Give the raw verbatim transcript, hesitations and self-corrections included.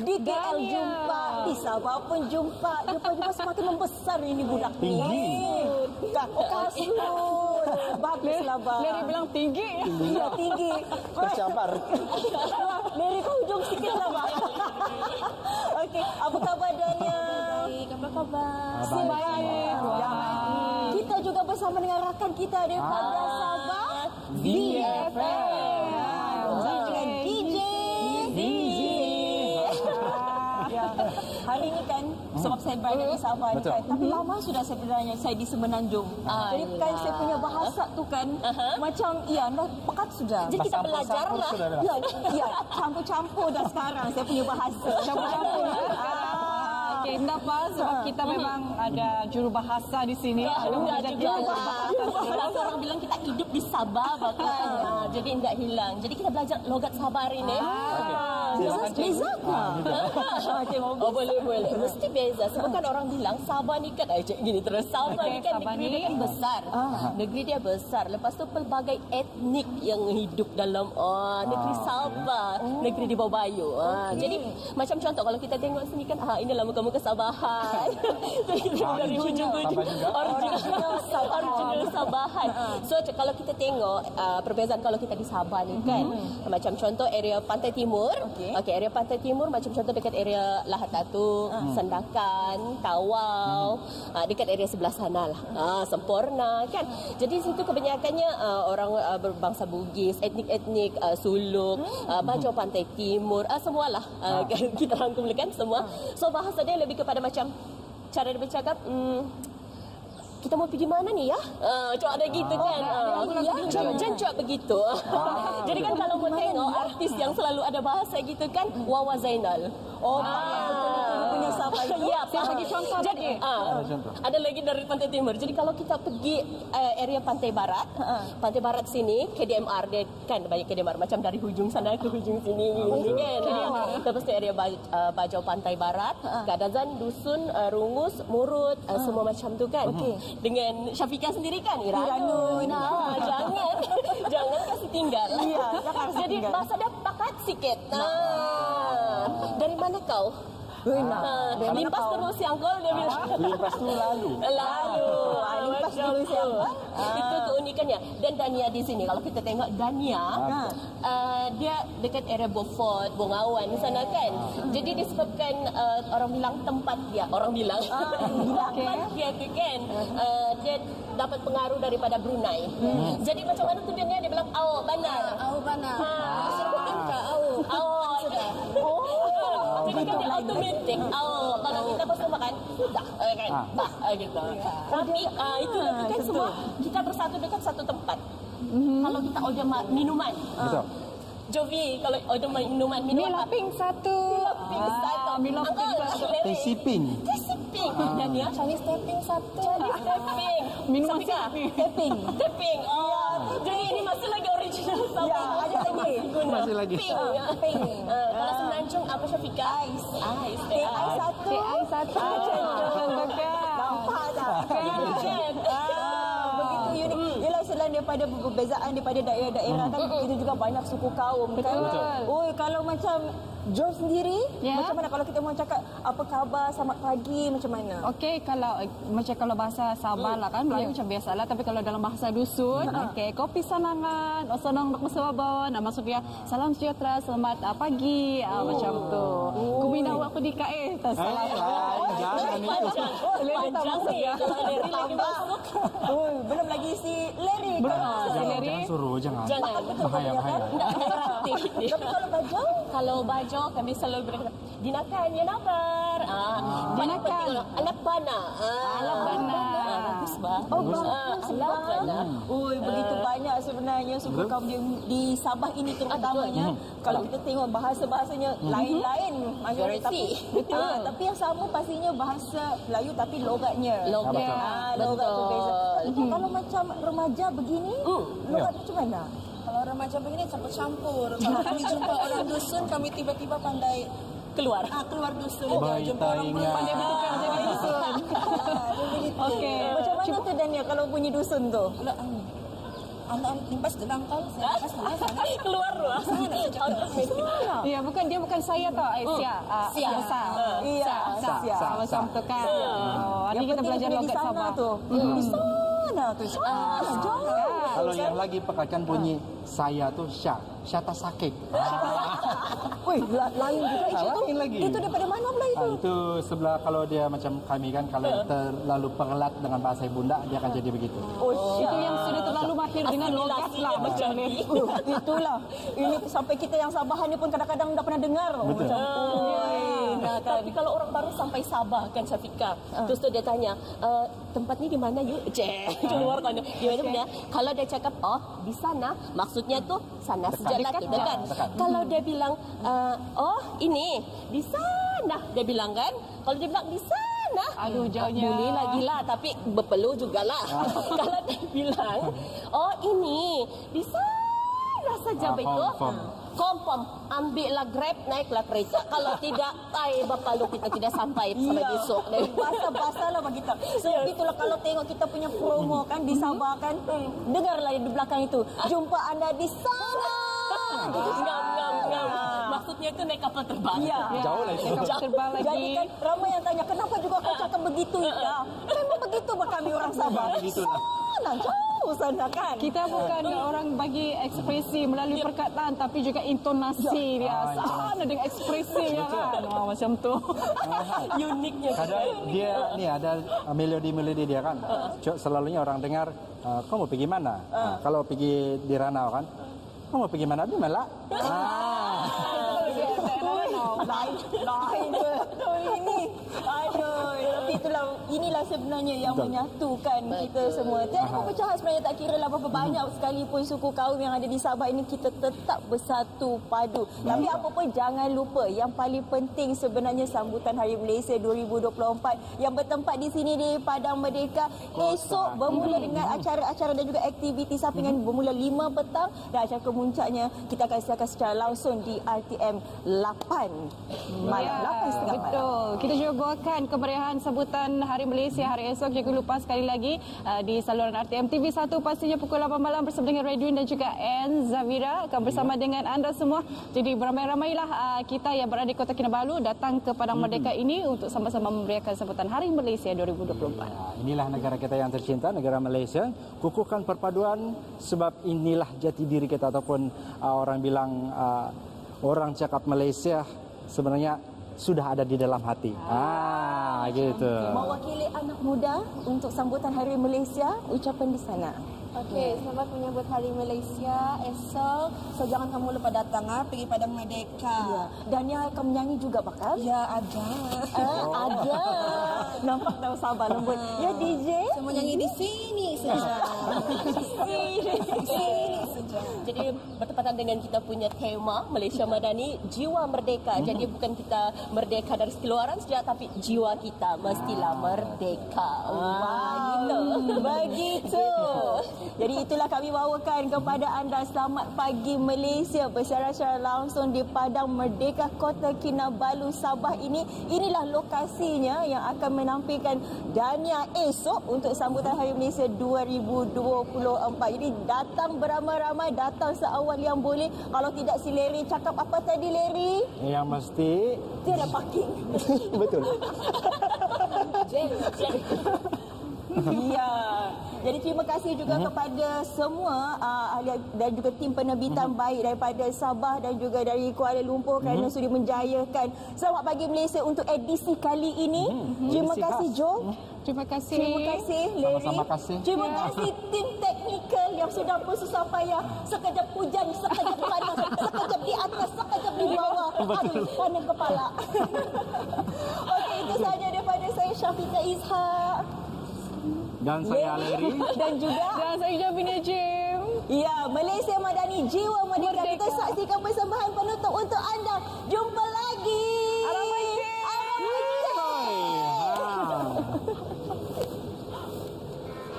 Di K L jumpa, di Sabah pun jumpa. Jumpa-jumpa semakin membesar ini budak ni. Oh, kasut. Baguslah, Bang. Leri bilang tinggi. Iya, tinggi. Tercabar. Leri ke hujung sikit lah, Bang. Okey, apa khabar Dania? Baik, apa khabar? Baik. Kita juga bersama dengan rakan kita daripada Sabah, V F M. Dengan D J Zizi. Hari ini kan sebab saya berada di Sabah ni kan, tapi lama sudah sebenarnya saya di Semenanjung. Ah, jadi kan saya punya bahasa tu kan uh-huh. macam ya dah pekat sudah. Jadi kita belajar lah. Ya, ya, campur-campur dah sekarang saya punya bahasa. Campur-campur. Okey, tidak apa sebab kita memang ada jurubahasa di sini. Ada juga bahasa. Orang bilang kita hidup di Sabah bahkan. Jadi tidak hilang. Jadi kita belajar logat Sabah hari ini. Beza ke? Oh, boleh boleh. Mesti beza. Sebab kan orang bilang Sabah ni kan cik gini terus. Sabah ni kan negeri dia kan besar. Negeri dia besar. Lepas tu pelbagai etnik yang hidup dalam oh, negeri Sabah, negeri di bawah Bayu. Jadi macam contoh kalau kita tengok sini kan ah inilah muka-muka Sabahan. Dari hujung-hujung original original Sabahan. So kalau kita tengok uh, perbezaan kalau kita di Sabah ni kan mm-hmm. macam contoh area Pantai Timur. Okey, okay, area Pantai Timur macam contoh dekat area Lahad Datu, uh. Sandakan, Tawau, mm-hmm. uh, dekat area sebelah sana lah. Uh, Sempurna kan. Jadi situ kebanyakannya uh, orang uh, berbangsa Bugis, etnik-etnik uh, Suluk, mm-hmm. uh, Bajau Pantai Timur, uh, semualah uh, uh. kita rangkumkan semua. So bahasa dia lebih kepada macam cara dia bercakap hmm, kita mau pergi mana ni ya? Uh, cuma ada gitu oh, kan. Uh, ya, jangan cuak begitu. Ah, jadi kan kalau mau tengok artis yang selalu ada bahasa gitu kan, Wawa Zainal. Oh, ah, punya Sabah itu. Ya, saya bagi contoh jadi, uh, ada lagi dari Pantai Timur. Jadi kalau kita pergi uh, area Pantai Barat, uh, Pantai Barat sini, K D M R dia kan banyak K D M R macam dari hujung sana ke hujung sini oh, gitu kan. Uh, lepas tu area uh, Bajau Pantai Barat, uh, Kadazan, Dusun, uh, Rungus, Murut, uh, uh, semua macam tu kan. Okay. Dengan Syafiqah sendiri kan, Iranun. Nah, jangan jangan kasih tinggal. Iya, jadi bahasa dia pakat sikit. Nah, dari mana kau? Nah, uh, limpas terus yang kau dia bilang. Limpas tu lalu. Lalu. Ah, limpas terus yang kau. Itu keunikannya. Dan Dania di sini kalau kita tengok Dania, ah. uh, dia dekat area Beaufort, Bongawan di sana kan. Ah. Jadi disebabkan uh, orang bilang tempat dia, orang bilang ah, tempat dia tu kan. Uh, dia dapat pengaruh daripada Brunei. Hmm. Jadi macam mana tu dia dia bilang au banar. Au banar. Ha. Au. Au. Oh. Jadi kan dia automatic. Oh, kalau kita pas makan sudah kan. Bah gitu. Tapi uh, itu kan semua kita bersatu dekat satu tempat. Mm-hmm. Kalau kita order minuman. Betul. Jovi, kalau order minuman, minuman apa? Pink satu. Pink satu. Milo pink satu. Tesi pink. Tesi pink. Dan ya, Chinese tapping satu. Chinese tapping. Minuman tapping. Tapping. Tapping. Oh, jadi ini masih lagi original sama. Ya, ada lagi. Masih lagi. Pink. Pink. Kalau Semenanjung apa Syafiqah? Ais. Ais. Teh ais satu. Teh ais satu. Nampak tak? Begitu unik. Yelah selain daripada perbezaan daripada daerah-daerah kan kita juga banyak suku kaum kan. Oh, kalau macam Joe sendiri, yeah. macam mana kalau kita mau cakap apa khabar, selamat pagi, macam mana? Okey, kalau macam kalau bahasa Sabah lah kan, Melayu yeah. macam biasalah. Tapi kalau dalam bahasa dusun, uh-huh. okey, kopi sanangan, osonong nak masawabon, nah maksudnya salam sejahtera, selamat uh, pagi, uh, macam tu. Kuminaw aku di K E, tak salah. Jangan itu. Leri tak masuk ya. Leri lagi masuk. Oh, belum lagi si Leri. Jangan suruh, jangan. Jangan. Bahaya, bahaya. Tapi kalau baju, kalau baju kami selalu berkata dinakan ya nabar. Ah, dinakan. Alapana. Alapana. Bagus bah. Oh, bagus. Alapana. Oh, begitu banyak sebenarnya suku kaum di, di Sabah ini terutamanya. Kalau kita tengok bahasa-bahasanya lain-lain macam tapi betul. Tapi yang sama pastinya bahasa Melayu tapi logatnya. Logat. Ah, logat berbeza. Kalau macam remaja begini, logat macam mana? Kalau remaja begini campur-campur. Kalau kami jumpa orang dusun, kami tiba-tiba pandai keluar. Ah, keluar dusun. Baik, Jumpa orang tak dusun, pandai ingat. bertukar jadi dusun. Okey. Macam mana tu Dania kalau bunyi dusun tu? Anda limpas gelang kau, saya limpas gelang sana. Keluar ruang. Ya, bukan dia bukan saya tau, Aisyah. Ah, Sia. Sa. Iya, Sa. Sia. Sa. Macam tu kan. Oh, hari kita belajar logat Sabah. tu. Di sana tu. Ah, jauh. Kalau yang lagi pekakan bunyi saya tu Syah. Syah tak sakit. Wih, la- lain juga Ah, itu. lain lagi. Itu daripada mana pula itu? Ah, itu sebelah kalau dia macam kami kan kalau terlalu pengelat dengan bahasa ibunda dia akan jadi begitu. Oh, Itu yang sudah terlalu mahir dengan logat lah macam ni. Uh, itulah. Ini sampai kita yang Sabahan ni pun kadang-kadang dah pernah dengar. Betul. Macam, oi, Nah, tapi kalau orang baru sampai Sabah kan Syafiqah, terus tu dia tanya, e, tempat ni di mana you? Cek, keluar kan. Dia punya. Kalau dia cakap, oh di sana, maksudnya tu sana sejalah tu dekat. Kalau dia bilang, uh, oh ini di sana, dia bilang kan. Kalau dia bilang di sana, Aduh, jauhnya. boleh lagi lah, tapi berpeluh jugalah. Kalau dia bilang, oh ini di sana saja Ah, betul. confirm. Confirm, ambillah Grab, naiklah kereta. Kalau tidak, ay bapa lu kita tidak sampai sampai besok. Basah-basah lah bagi kita. So itulah kalau tengok kita punya promo kan di Sabah kan. Dengarlah di belakang itu. Jumpa anda di sana. Ngam, ngam, ngam. Maksudnya itu naik kapal terbang. Ya. Jauh lah itu. Kapal terbang lagi. Jadi kan ramai yang tanya kenapa juga kau cakap begitu ya. Memang begitu kami orang Sabah. Begitu lah. Sana jauh sana kan. Kita bukan orang bagi ekspresi melalui perkataan tapi juga intonasi dia. Sana dengan ekspresinya kan. Oh, macam tu. Uniknya. Kadang dia ni ada melodi-melodi dia kan. Cuk, selalunya orang dengar, uh, kau mau pergi mana? Uh, kalau pergi di Ranau kan, kau mau pergi mana? Di Melak. Ah. Lain, lain je. Ini, aduh. Tapi itulah, inilah sebenarnya yang Betul. menyatukan kita semua. Tiada perpecahan sebenarnya, tak kira lah berapa banyak sekalipun suku kaum yang ada di Sabah ini, kita tetap bersatu padu. Tapi apa pun jangan lupa, yang paling penting sebenarnya sambutan Hari Malaysia dua ribu dua puluh empat yang bertempat di sini di Padang Merdeka. Esok bermula dengan acara-acara dan juga aktiviti sampingan bermula lima petang dan acara kemuncaknya kita akan siarkan secara langsung di R T M lapan malam. lapan tiga puluh malam. Betul. Kita juga bawakan kemeriahan sambutan Hari Malaysia hari esok. Jangan lupa sekali lagi uh, di saluran R T M T V satu pastinya pukul lapan malam bersama dengan Radwin dan juga Ann Zavira akan bersama ya. dengan anda semua. Jadi beramai-ramailah uh, kita yang berada di Kota Kinabalu datang ke Padang hmm. Merdeka ini untuk sama-sama memberiakan sambutan Hari Malaysia dua ribu dua puluh empat. Ya, inilah negara kita yang tercinta, negara Malaysia. Kukuhkan perpaduan sebab inilah jati diri kita ataupun uh, orang bilang uh, orang cakap Malaysia sebenarnya sudah ada di dalam hati. Ah, gitu. Mewakili anak muda untuk sambutan Hari Malaysia, ucapan di sana. Okey, selamat menyambut Hari Malaysia esok. So jangan kamu lupa datang ah pergi Padang Merdeka. Ya. Dan yang akan menyanyi juga bakal? Ya ada. Ah, ada. Nampak tahu Sabah lembut. Ya D J. Semua nyanyi di sini saja. Sini. Sini saja. Jadi bertepatan dengan kita punya tema Malaysia Madani, jiwa merdeka. Jadi bukan kita merdeka dari keluaran saja, tapi jiwa kita mestilah merdeka. Wah, gitu. Begitu. Jadi itulah kami bawakan kepada anda. Selamat pagi Malaysia bersiaran secara langsung di Padang Merdeka Kota Kinabalu Sabah ini. Inilah lokasinya yang akan menampilkan Dania esok untuk sambutan Hari Malaysia dua ribu dua puluh empat. Jadi datang beramai-ramai, datang seawal yang boleh. Kalau tidak si Larry cakap apa tadi Larry? Yang mesti Tiada parking. betul. Ya. Jadi terima kasih juga hmm. kepada semua uh, ahli dan juga tim penerbitan hmm. baik daripada Sabah dan juga dari Kuala Lumpur kerana hmm. sudi menjayakan Selamat Pagi Malaysia untuk edisi kali ini. Hmm. Terima edisi kasih khas. Jo. Hmm. Terima kasih. Terima kasih Larry. Sama-sama kasih. Terima Ya. kasih tim teknikal yang sudah bersusah payah. Sekejap hujan, sekejap panas, sekejap di atas, sekejap di bawah. Aduh, panas kepala. Okey, itu sahaja daripada saya Syafiqah Ishak. Dan saya Larry. Dan juga Dan saya Jabina Jim. ya, Malaysia Madani, jiwa merdeka. Kita saksikan persembahan penutup untuk anda. Jumpa